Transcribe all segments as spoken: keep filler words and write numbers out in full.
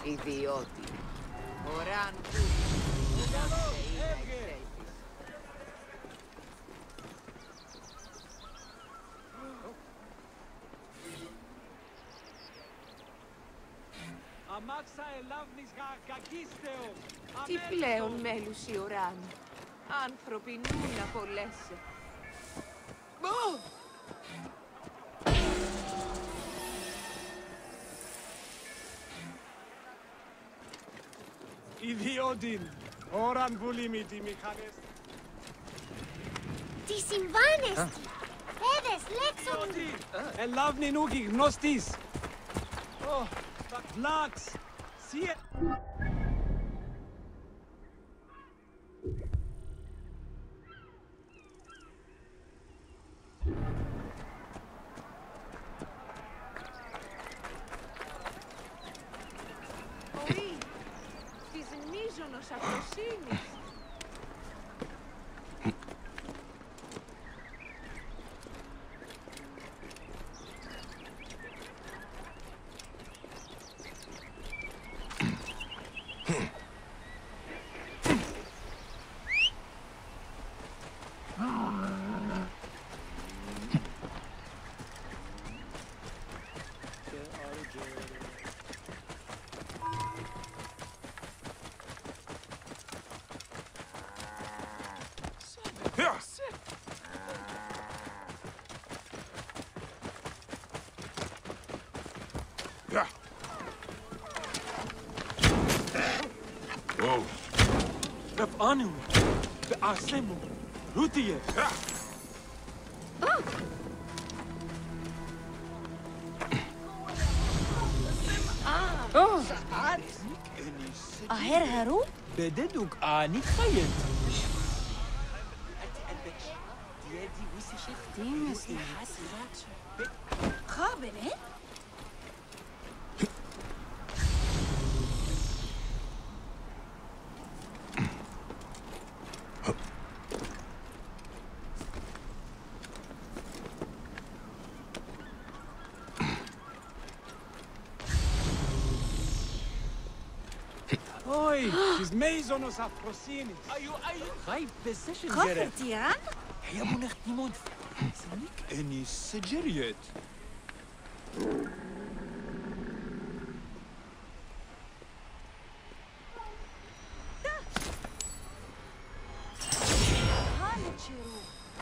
Ιδιώτη. Ο Ραν Κούλι. Τι πλέον μέλους η ουράν. Άνθρωποι νου να απολέσαι. Ιδιώτην, ώραν βουλήμι τη μηχανές. Τι συμβάνεστη. Έδες, λέξω μου. Ελάβνη νούκη γνώστης. Ω, βλάξ, σιε... Οή, της μίζωνος αφροσύνης. רפאנו, ועשמו, לו תהיה. אהר הרו? בדדוק, אני חיית. خابره؟ אוי, της μέιζονος αφροσύνης. Այո, այո. Հայ բեսեշն خافر գերը. تيران؟ هيا بونخ نيمون. سنيك اني سجريت. هانت شروع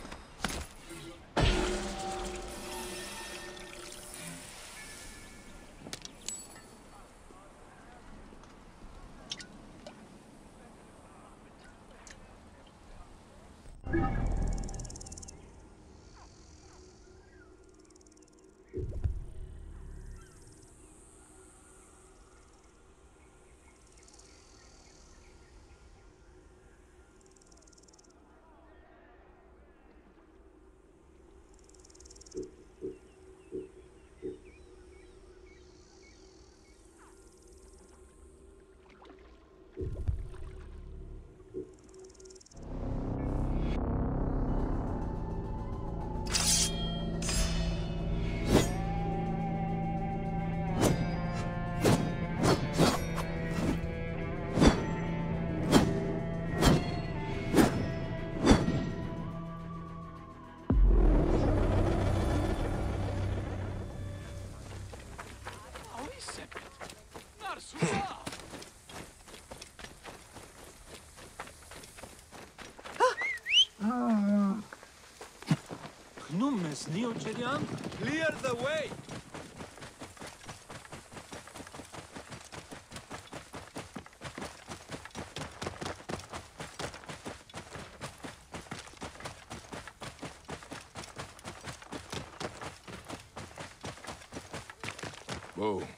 Gnummes Neogerian, clear the way. Whoa.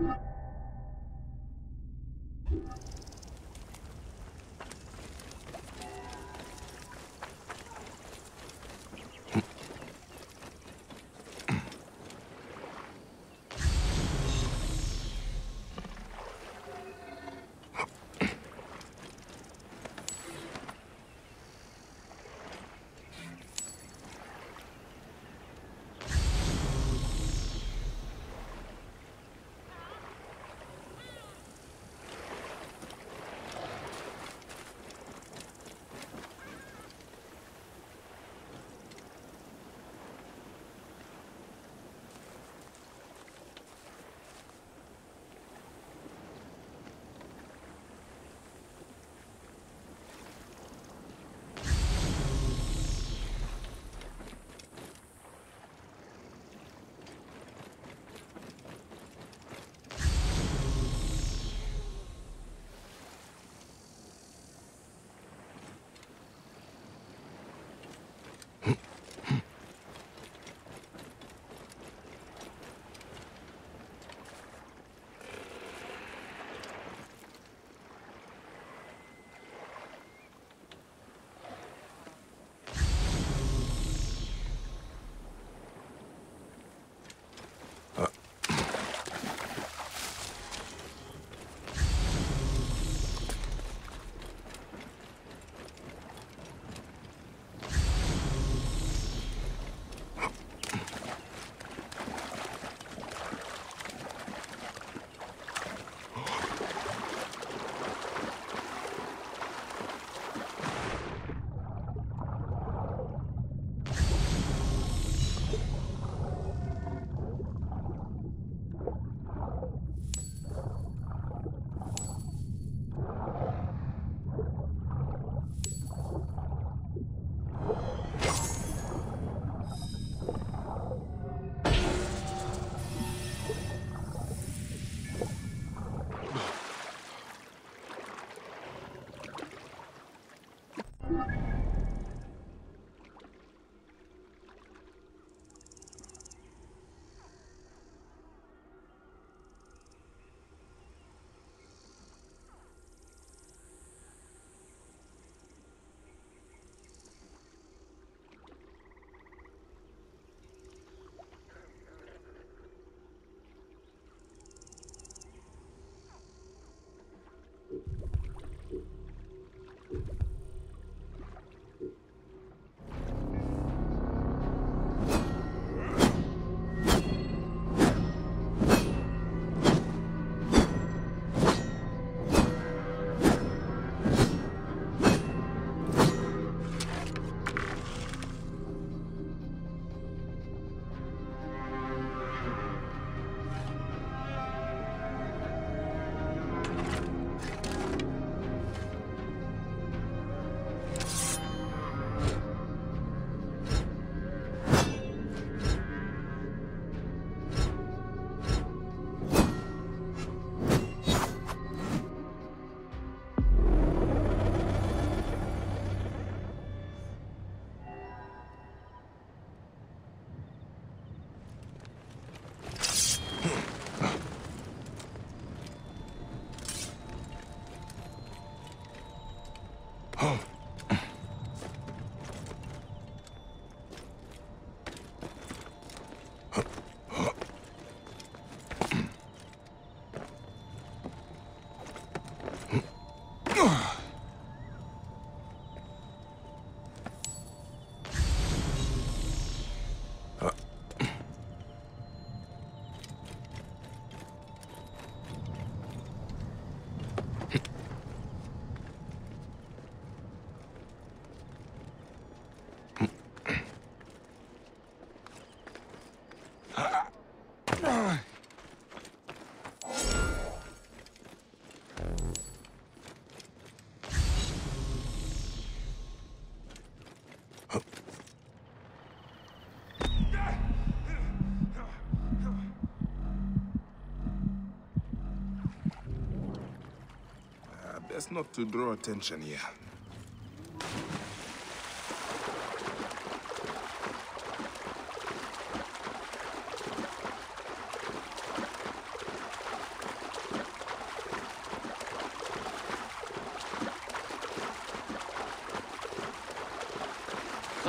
Best not to draw attention here.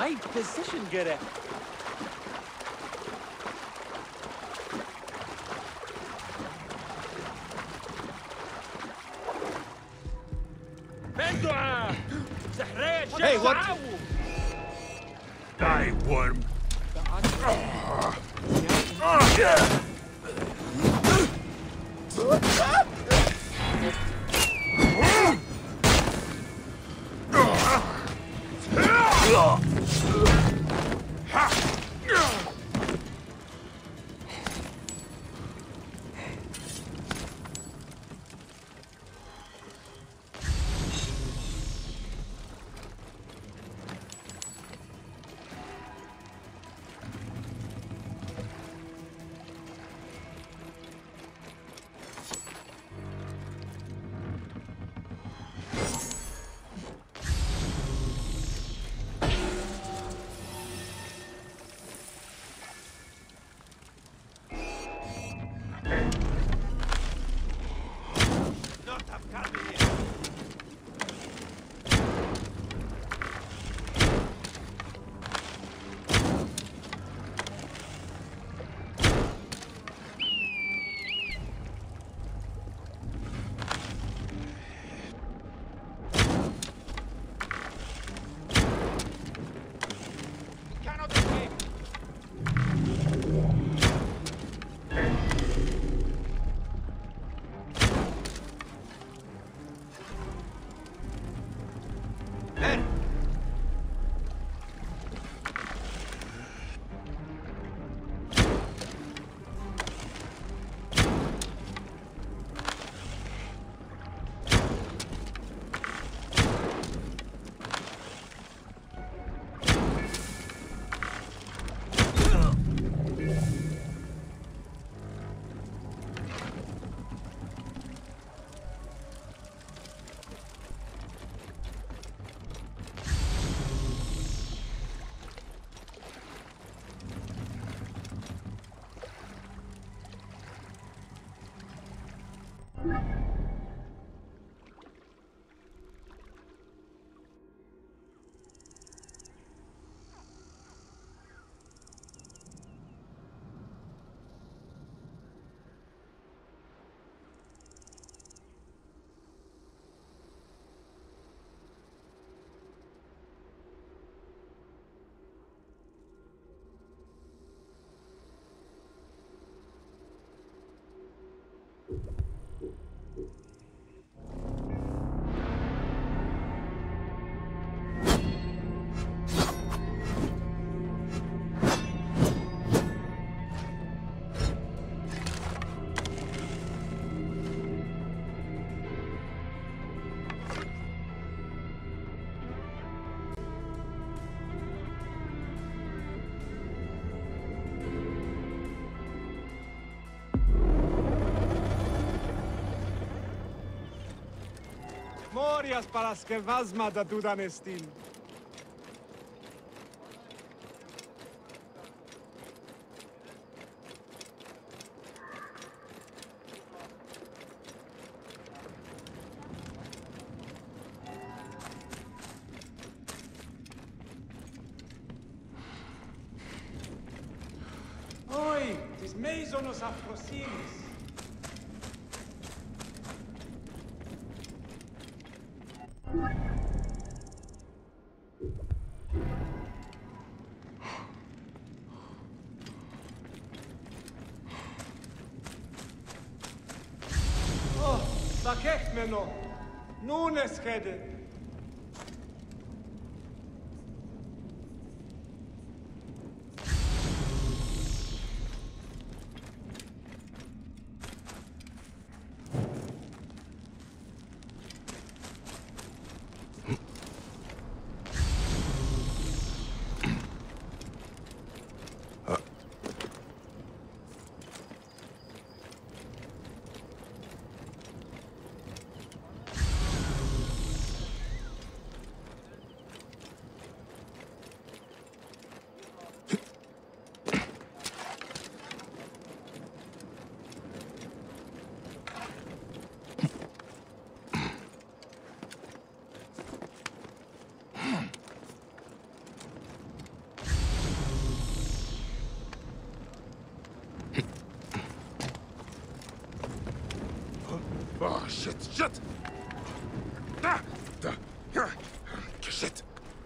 High position gerecht. Hey, what? Die, worm. Morias para las que vasma da Dudanestin. Oi, tis meisonos afrosinis. Oh, sakech meno. Nun es redet. Oh, shit, shit! Ah, da, ah, shit!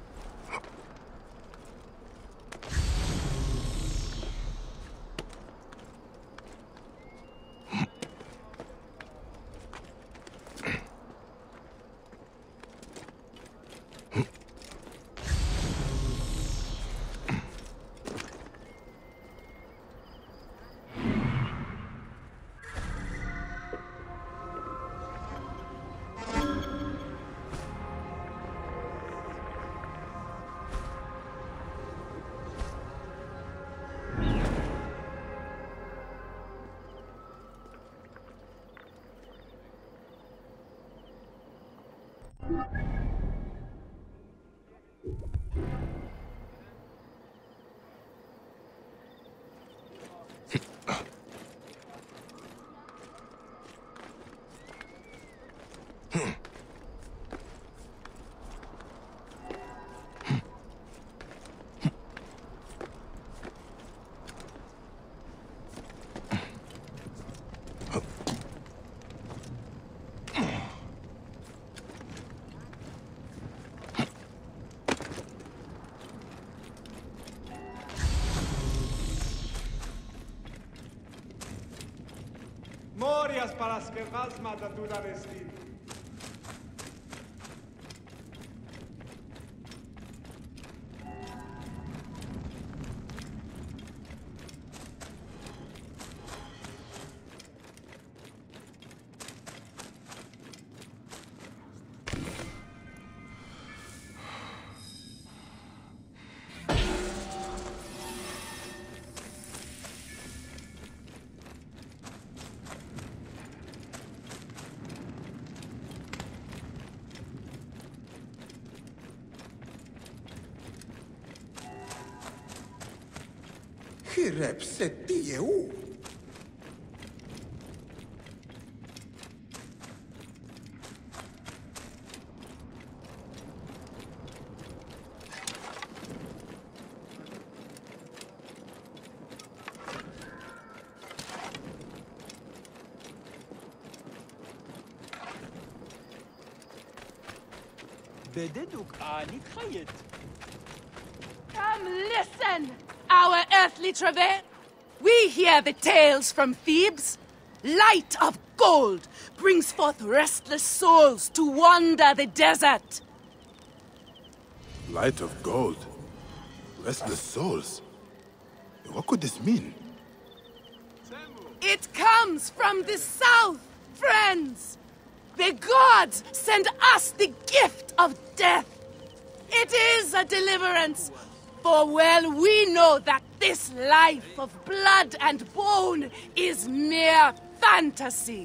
Morias para las que más mata tu la vestir. Hirep settieu. بددك آني تخيط. Come listen, our earthly travail. We hear the tales from Thebes. Light of gold brings forth restless souls to wander the desert. Light of gold. Restless souls. What could this mean? It comes from the south, friends. The gods send us the gift of death. It is a deliverance, for well we know that this life of blood and bone is mere fantasy.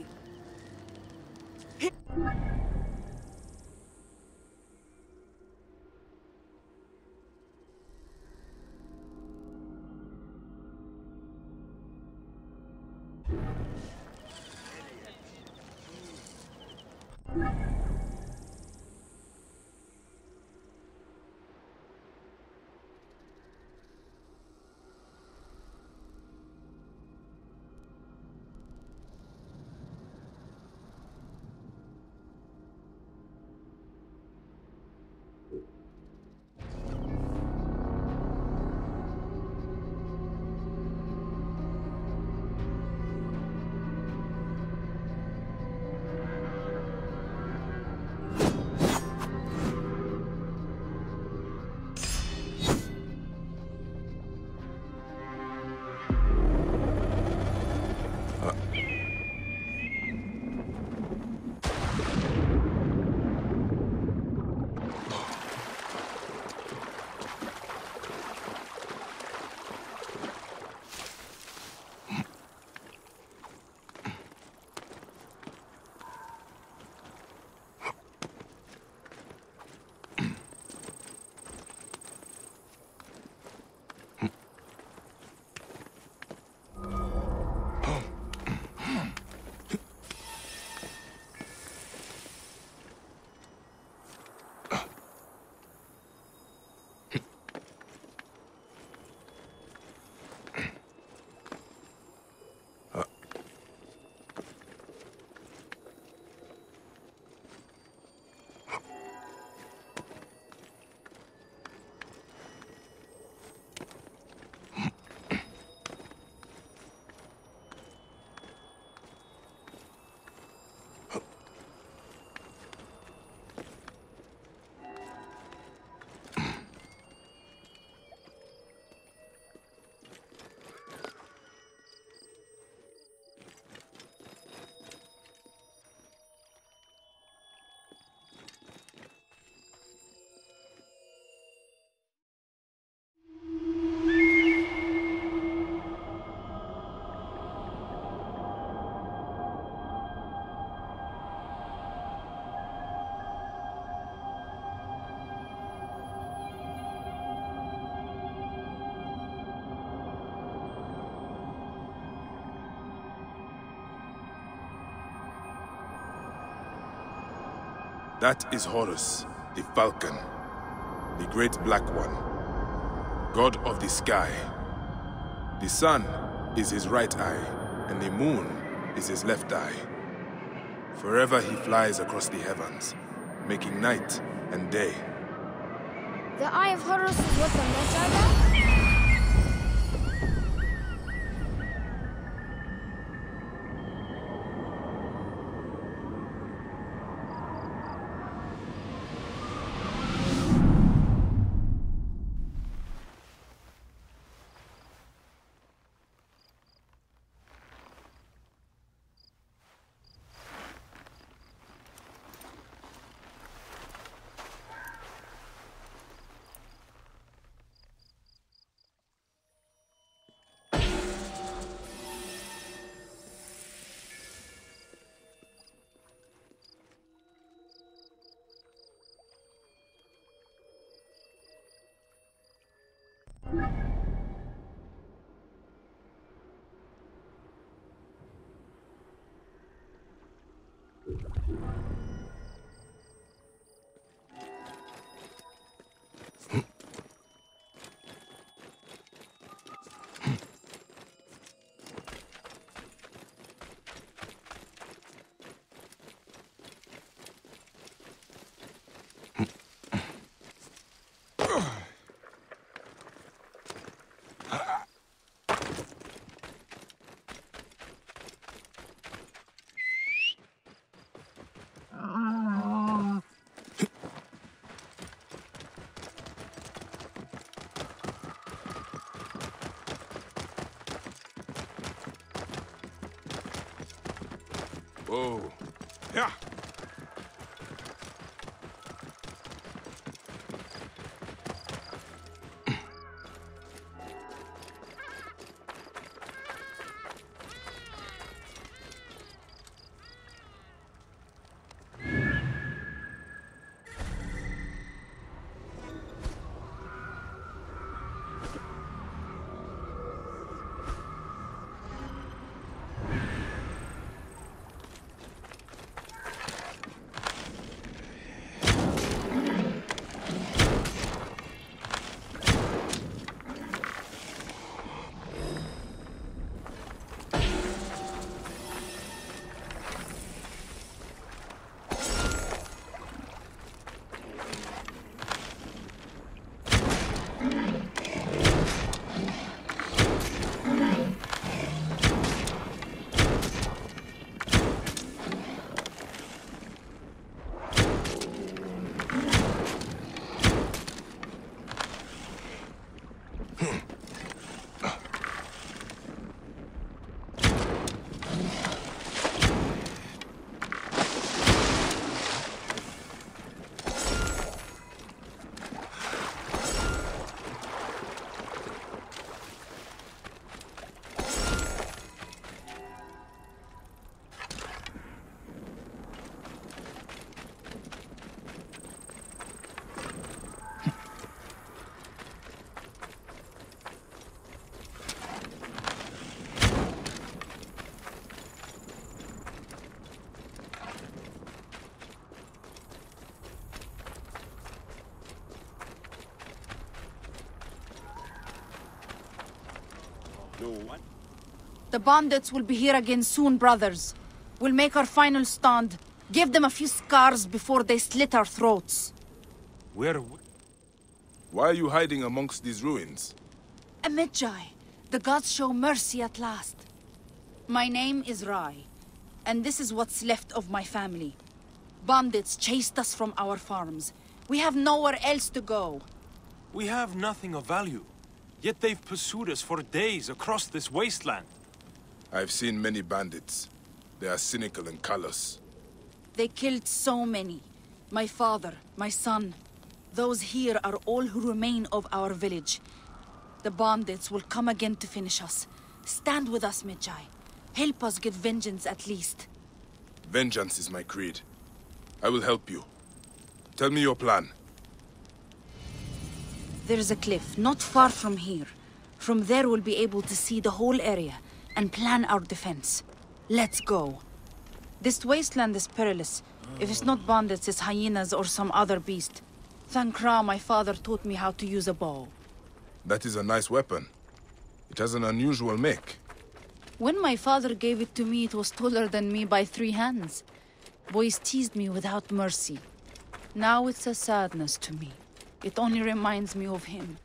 That is Horus, the Falcon, the Great Black One, God of the sky. The sun is his right eye, and the moon is his left eye. Forever he flies across the heavens, making night and day. The Eye of Horus is what the Magi got? Oh, yeah. The bandits will be here again soon, brothers. We'll make our final stand. Give them a few scars before they slit our throats. Where... Why are you hiding amongst these ruins? A Magi. The gods show mercy at last. My name is Rai, and this is what's left of my family. Bandits chased us from our farms. We have nowhere else to go. We have nothing of value. Yet they've pursued us for days across this wasteland. I've seen many bandits. They are cynical and callous. They killed so many. My father, my son. Those here are all who remain of our village. The bandits will come again to finish us. Stand with us, Magi. Help us get vengeance at least. Vengeance is my creed. I will help you. Tell me your plan. There is a cliff not far from here. From there we'll be able to see the whole area and plan our defense. Let's go. This wasteland is perilous, If it's not bandits, it's hyenas or some other beast. Thank Ra, my father taught me how to use a bow. That is a nice weapon. It has an unusual make. When my father gave it to me, it was taller than me by three hands. Boys teased me without mercy. Now it's a sadness to me. It only reminds me of him.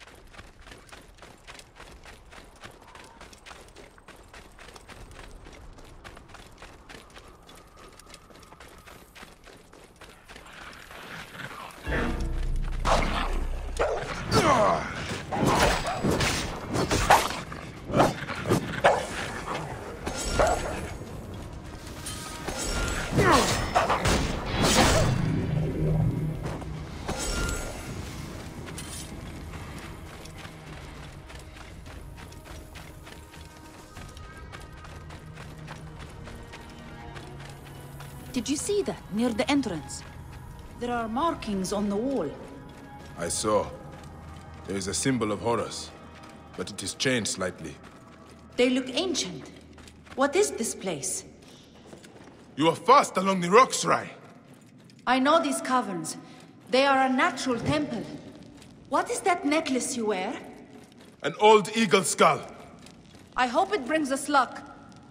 Did you see that, near the entrance? There are markings on the wall. I saw. There is a symbol of Horus, but it is changed slightly. They look ancient. What is this place? You are fast along the rocks, Rai. I know these caverns. They are a natural temple. What is that necklace you wear? An old eagle skull. I hope it brings us luck.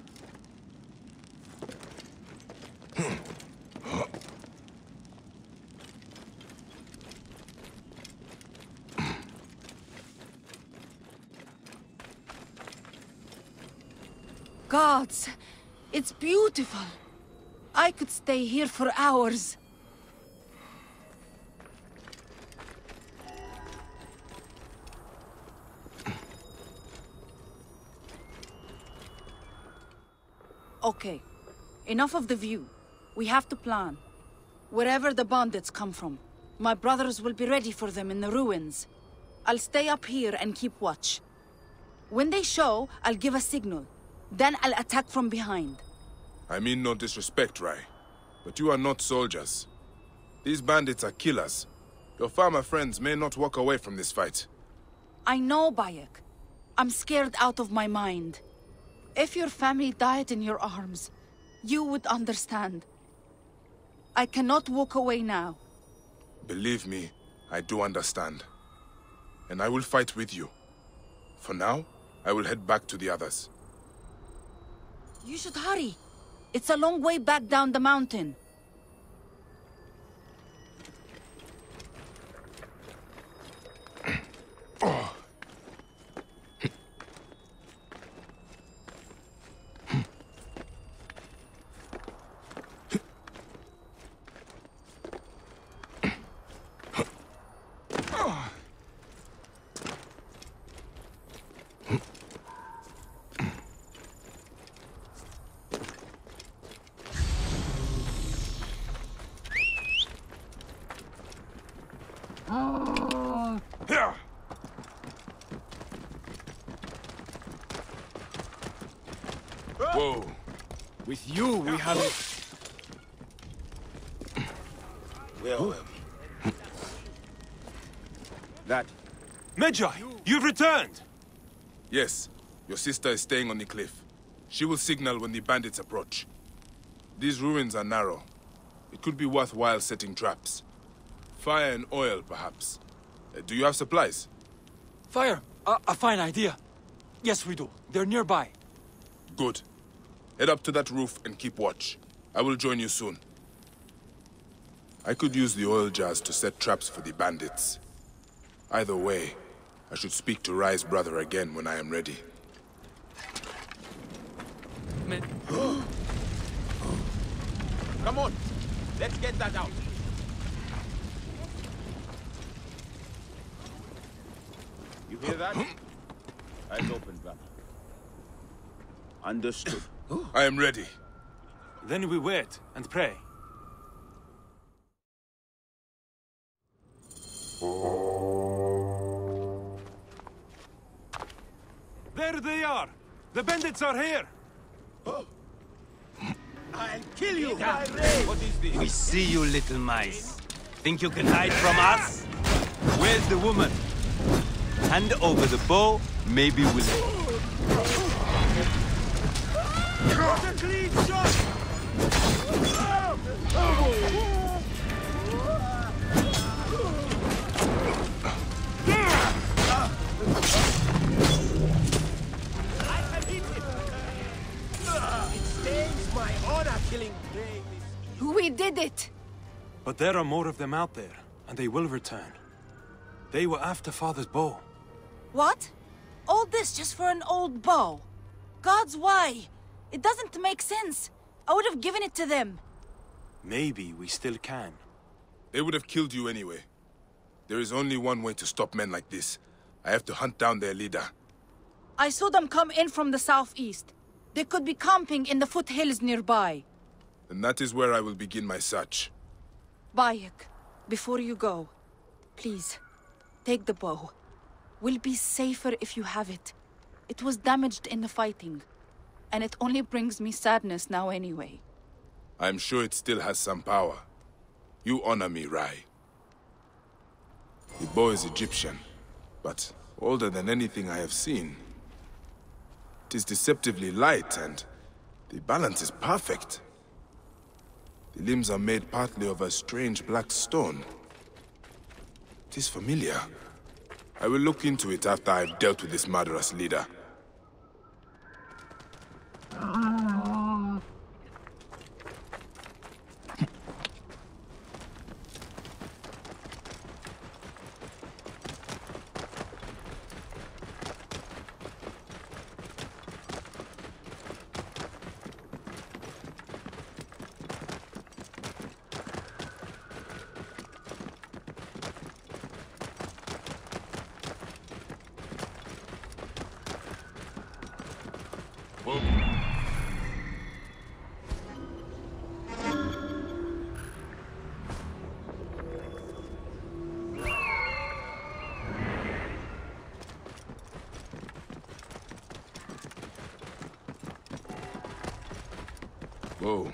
Gods, it's beautiful. I could stay here for hours. Okay, enough of the view. We have to plan. Wherever the bandits come from, my brothers will be ready for them in the ruins. I'll stay up here and keep watch. When they show, I'll give a signal. Then I'll attack from behind. I mean no disrespect, Rai, but you are not soldiers. These bandits are killers. Your farmer friends may not walk away from this fight. I know, Bayek. I'm scared out of my mind. If your family died in your arms, you would understand. I cannot walk away now. Believe me, I do understand. And I will fight with you. For now, I will head back to the others. You should hurry. It's a long way back down the mountain. Oh. Whoa. With you, we have... Well, that... Medjay, you've returned! Yes, your sister is staying on the cliff. She will signal when the bandits approach. These ruins are narrow. It could be worthwhile setting traps. Fire and oil, perhaps. Uh, do you have supplies? Fire! Uh, a fine idea. Yes, we do. They're nearby. Good. Head up to that roof and keep watch. I will join you soon. I could use the oil jars to set traps for the bandits. Either way, I should speak to Rai's brother again when I am ready. Come on, let's get that out. You hear that? Eyes open, brother. Understood. I am ready. Then we wait and pray. There they are! The bandits are here! I'll kill you! What is this? We see you, little mice. Think you can hide from us? Where's the woman? Hand over the bow, maybe we'll... What a clean shot! Killing Dane is... We did it! But there are more of them out there, and they will return. They were after Father's bow. What? All this just for an old bow? Gods, why? It doesn't make sense. I would have given it to them. Maybe we still can. They would have killed you anyway. There is only one way to stop men like this. I have to hunt down their leader. I saw them come in from the southeast. They could be camping in the foothills nearby. And that is where I will begin my search. Bayek, before you go, please, take the bow. We'll be safer if you have it. It was damaged in the fighting, and it only brings me sadness now anyway. I'm sure it still has some power. You honor me, Rai. The bow is Egyptian, but older than anything I have seen. It is deceptively light, and the balance is perfect. The limbs are made partly of a strange black stone. It is familiar. I will look into it after I've dealt with this murderous leader. Whoa.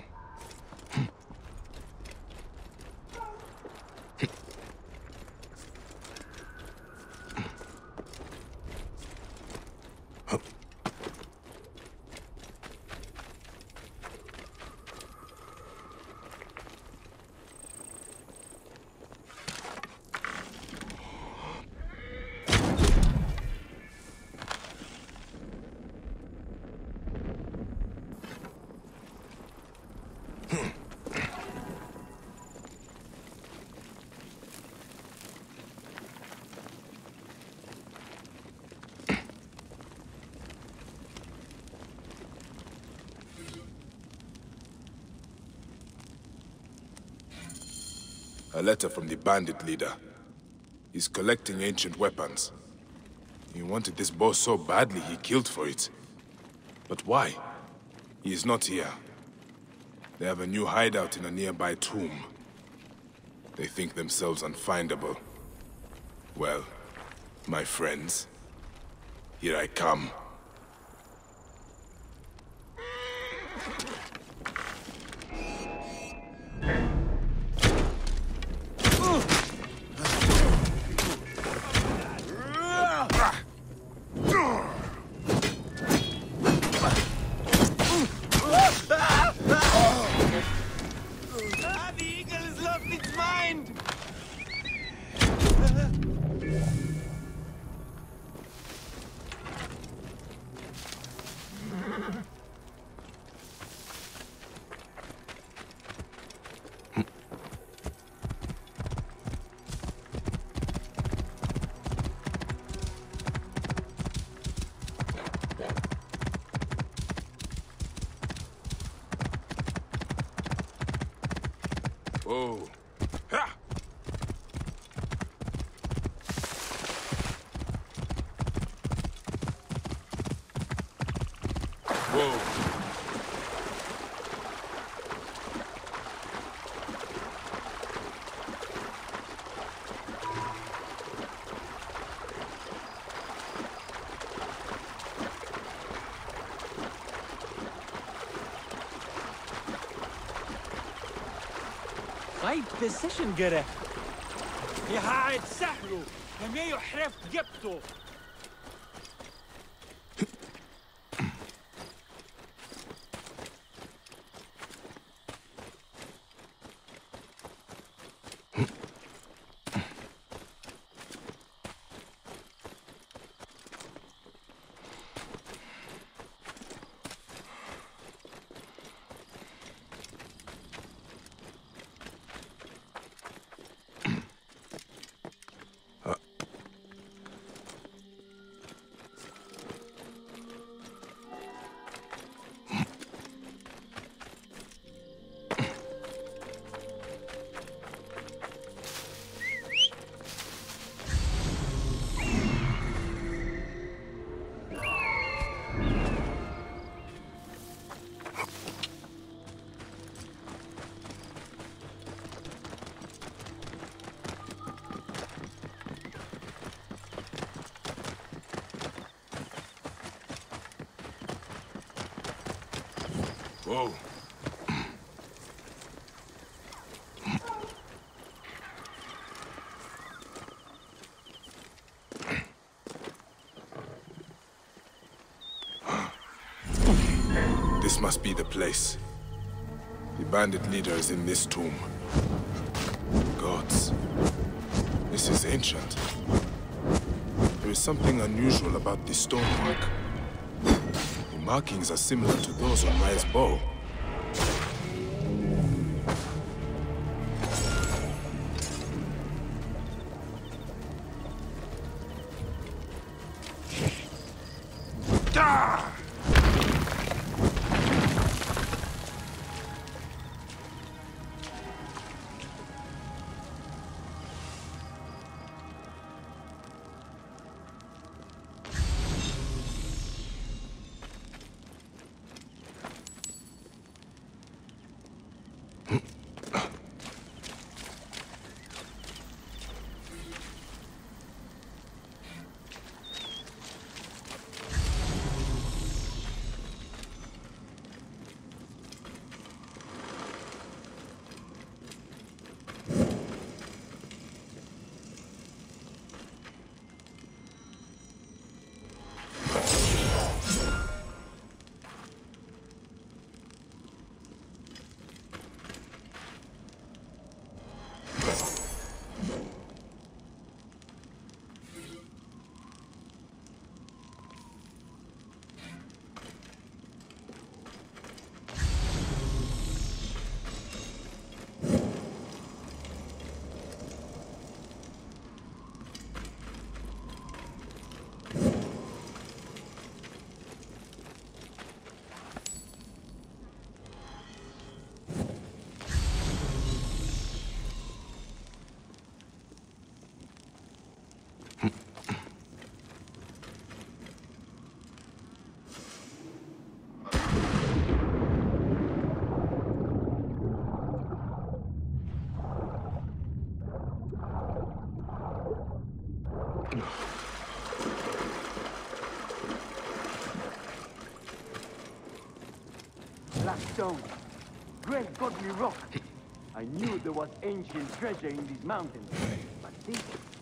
A letter from the bandit leader. He's collecting ancient weapons. He wanted this bow so badly he killed for it. But why? He is not here. They have a new hideout in a nearby tomb. They think themselves unfindable. Well, my friends, here I come. Whoa. Ha! Whoa. غايب بوزيشن جرى يا هاي تسهلوا لما يحرف جبته bow. This must be the place. The bandit leader is in this tomb. Gods. This is ancient. There is something unusual about this stonework. The markings are similar to those on Maya's bow. Black stone. Great godly rock. I knew there was ancient treasure in these mountains. But this...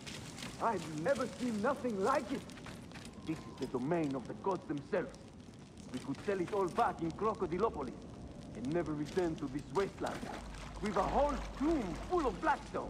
I've never seen nothing like it. This is the domain of the gods themselves. We could sell it all back in Crocodilopolis and never return to this wasteland. We've a whole tomb full of blackstone.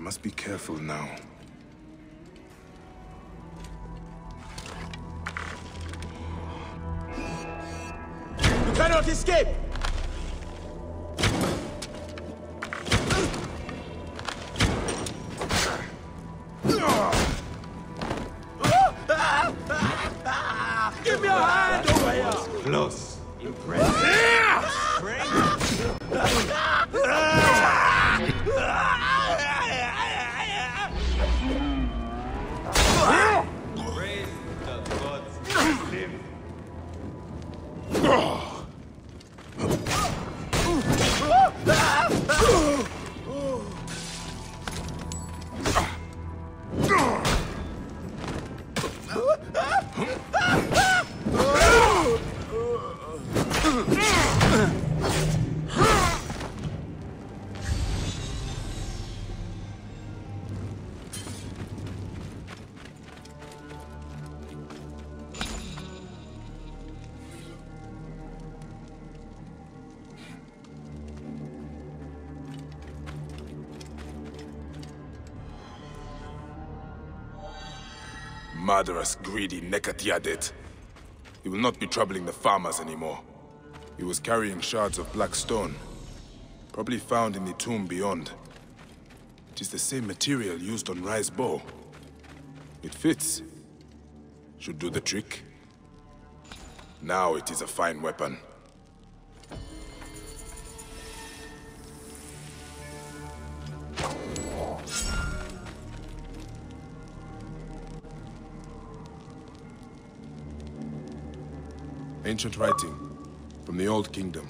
must be careful now. You cannot escape! Give me a hand over here! Close. Impressive. Praise the gods. Live. Murderous, greedy Nekatiadet. He will not be troubling the farmers anymore. He was carrying shards of black stone, probably found in the tomb beyond. It is the same material used on Rai's bow. It fits. Should do the trick. Now it is a fine weapon. Ancient writing from the Old Kingdom.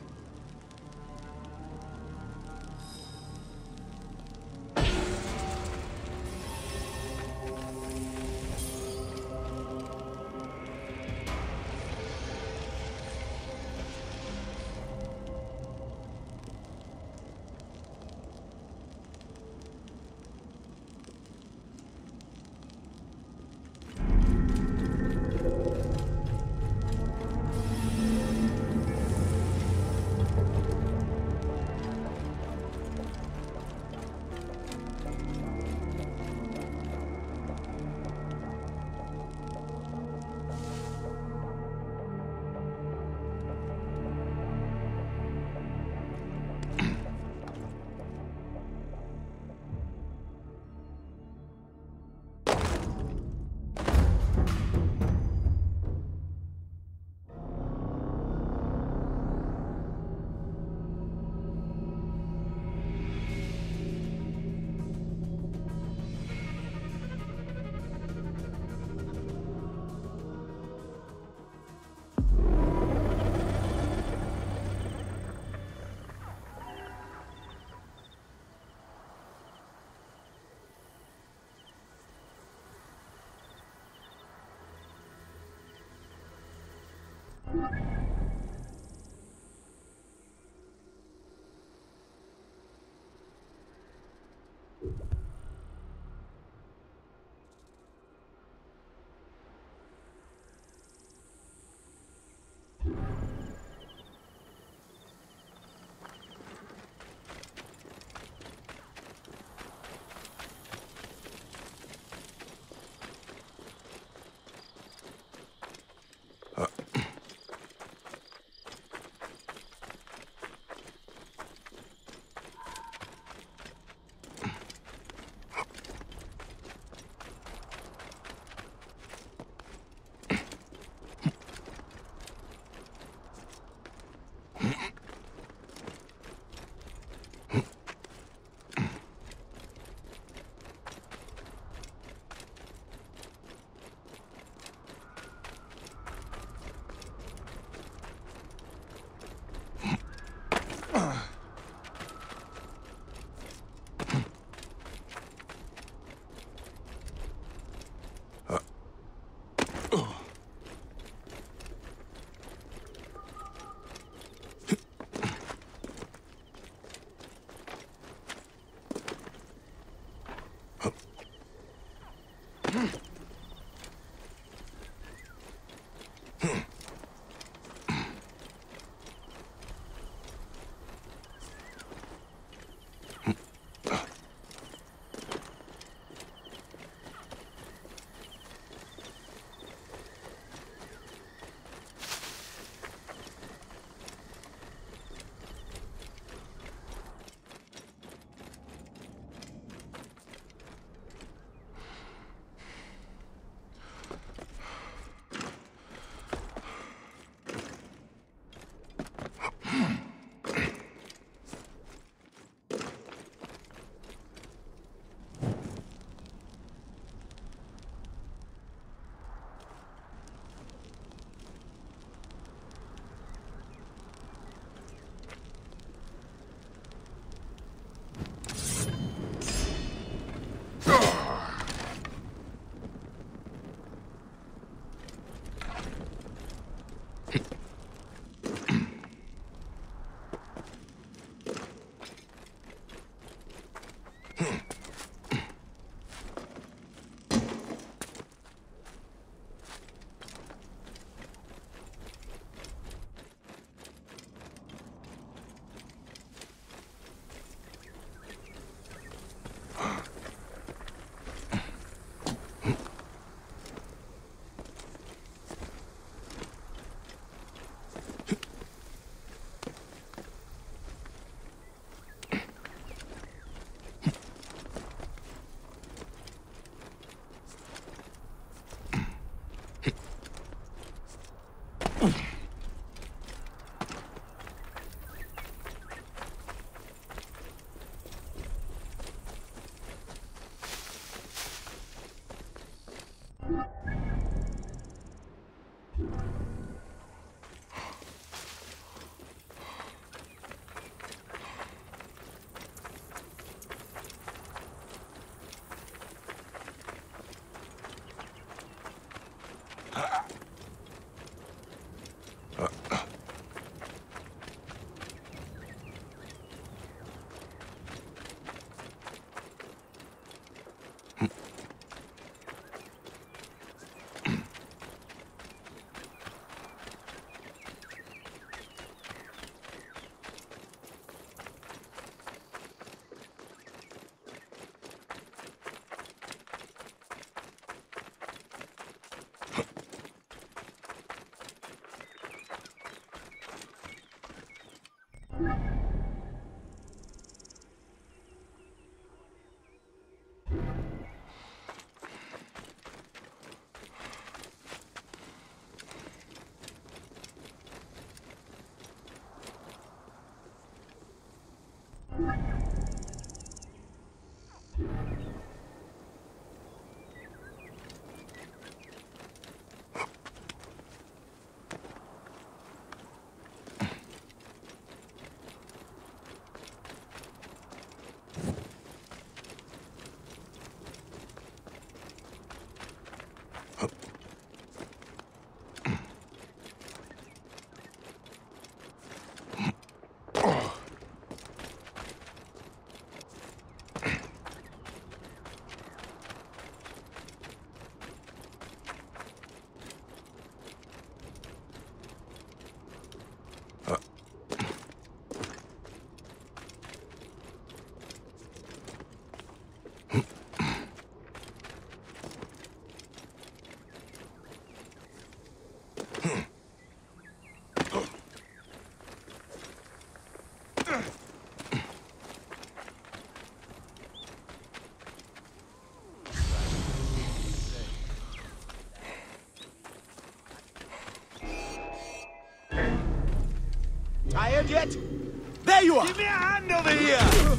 Tired yet? There you are! Give me a hand over here!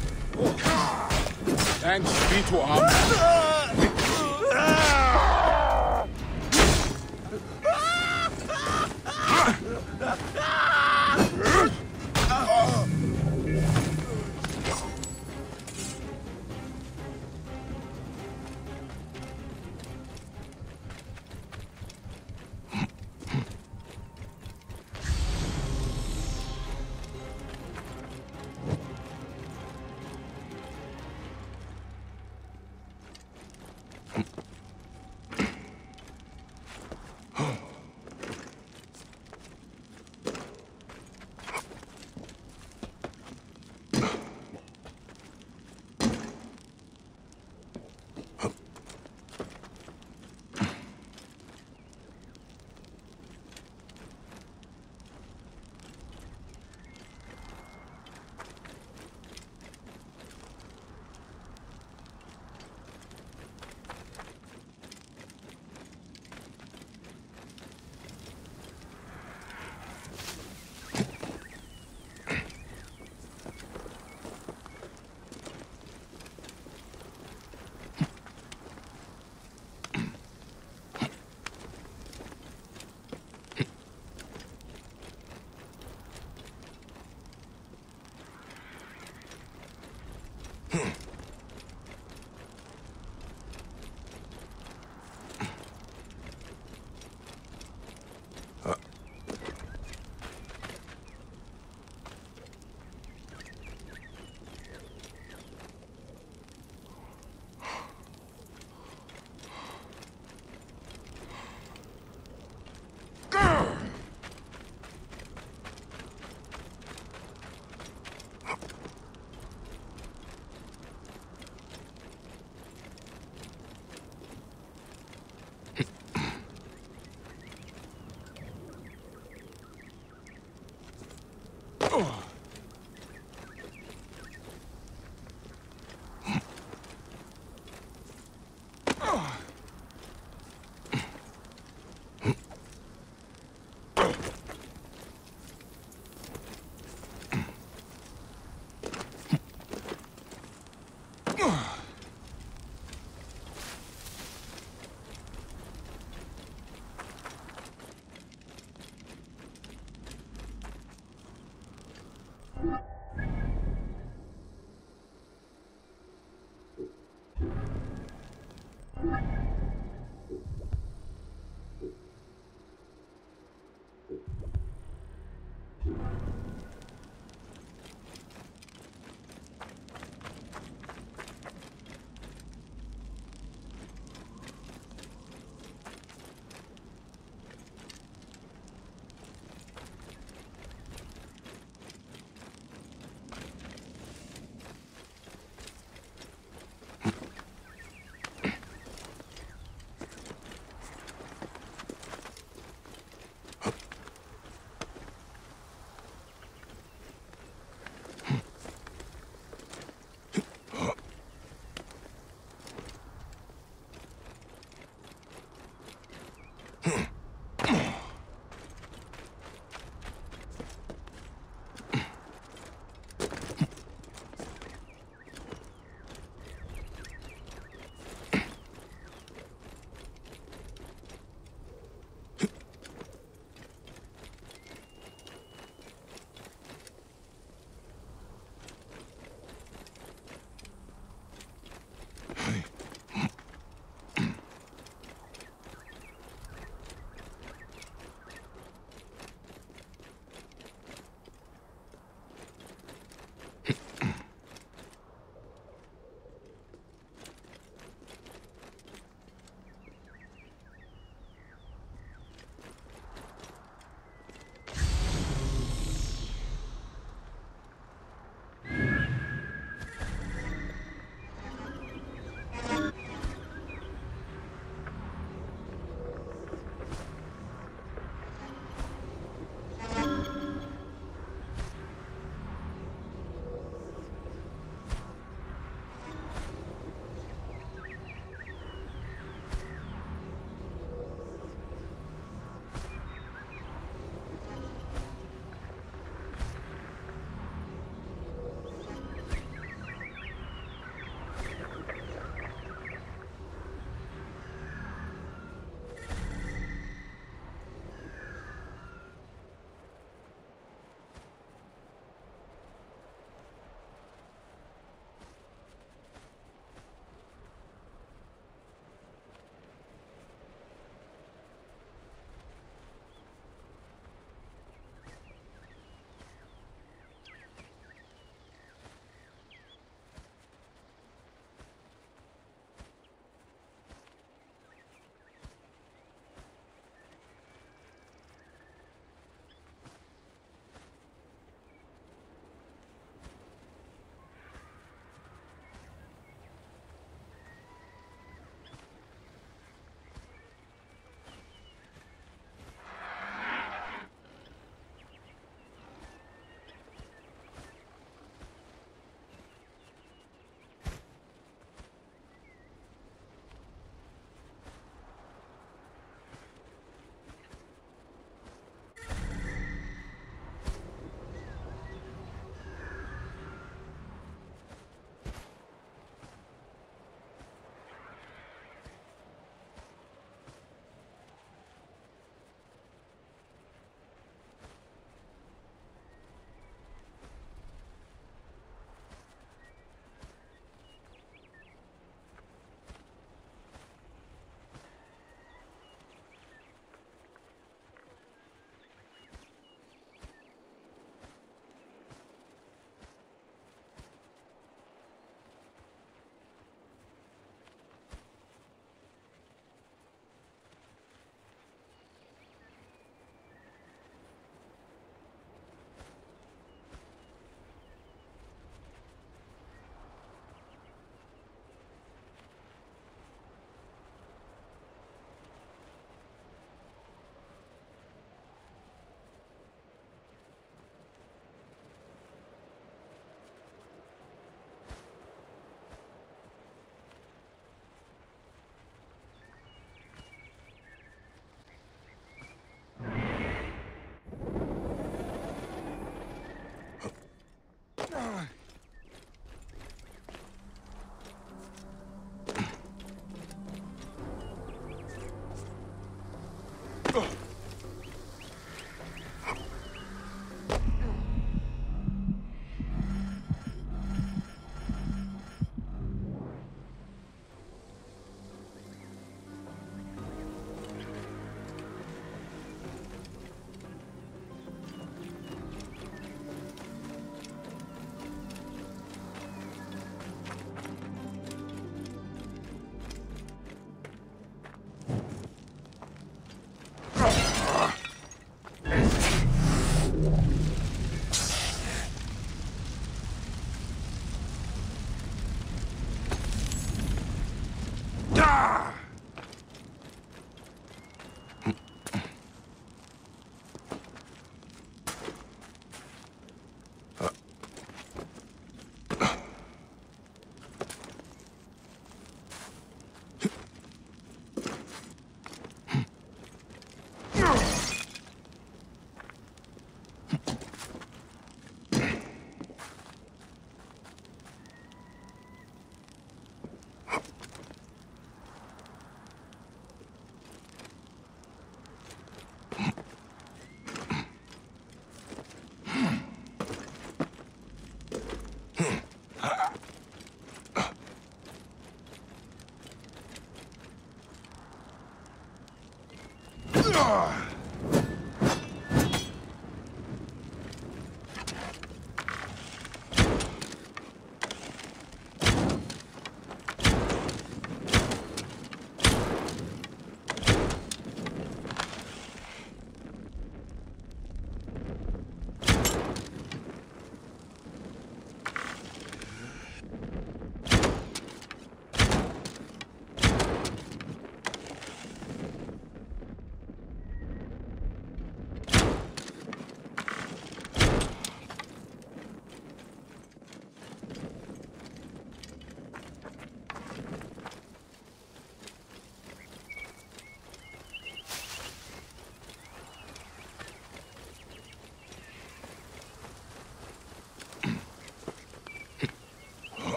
Thanks be to our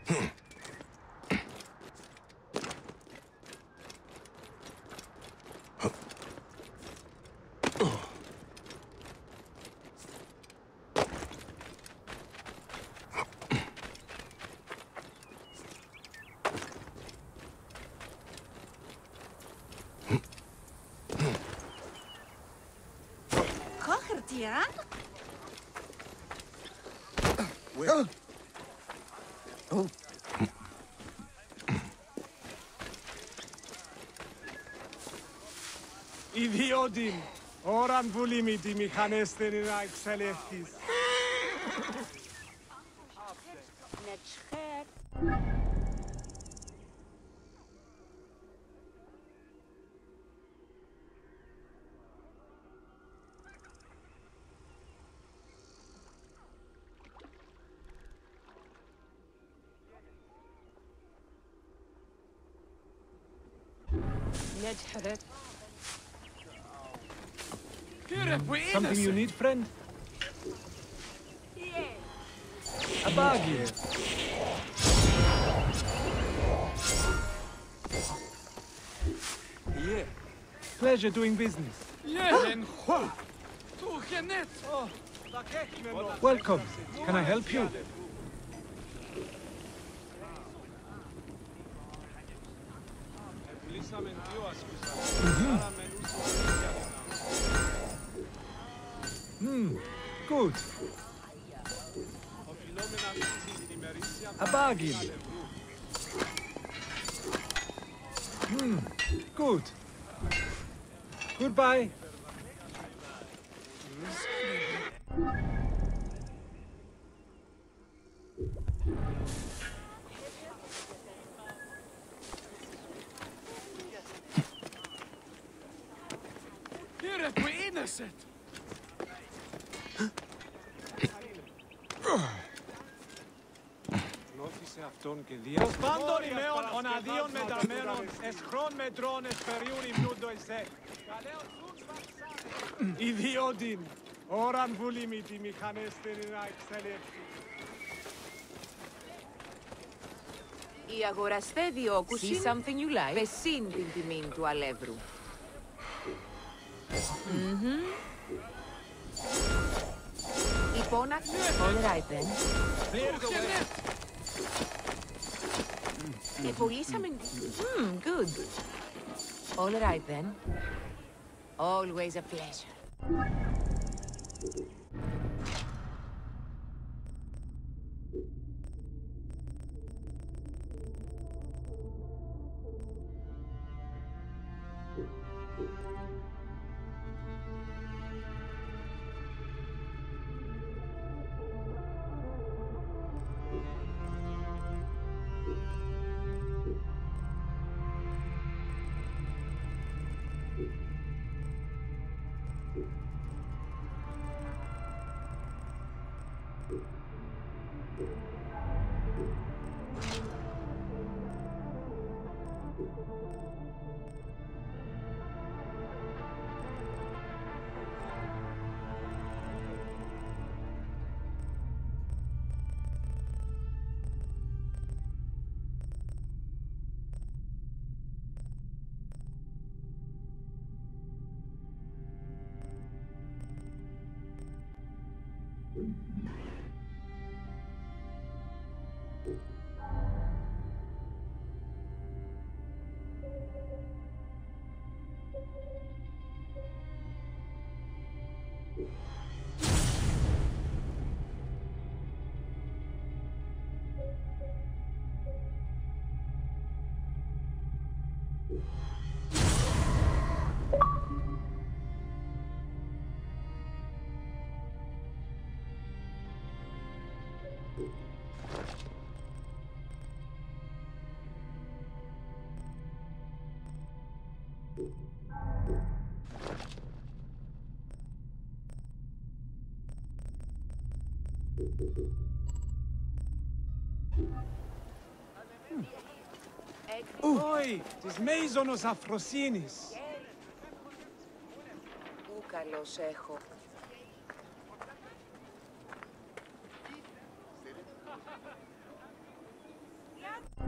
Kochertian? Well. Oh. Idiodin, oran vulimiti mechanesterin exceleftis. Something you need, friend? A bag here. Yeah. Pleasure doing business. Oh. Welcome. Can I help you? Mm-hmm. Hmm, good. A bargain. Hmm, good. Goodbye. Here, we're innocent. Os πάντων ημέων οναδίων μεταμένων εσχρόν μετρών εσπεριούν υμνούντο εσέ. Ιδιότην, όραν βουλήμητη μηχανέστερη να εξελεύσει. Οι αγοραστέ διώκουσιν see something you like. Πεσίν την τιμήν του αλεύρου. Mm-hmm. Υπόνα... All right then. Και πουλήσαμε... Mm, good. All right then. Always a pleasure. Oi, της μέιζονος αφροσύνης. Ου καλώς έχω.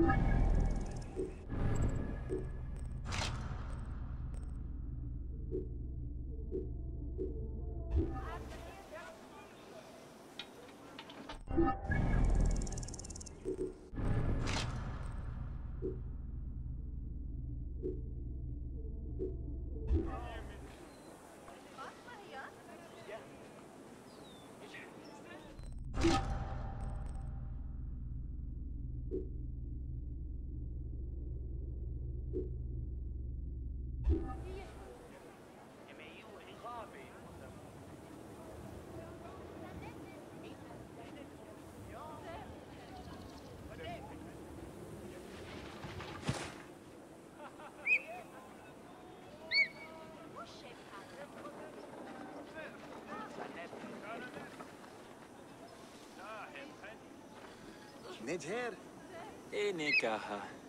Nidher? E ne kaha.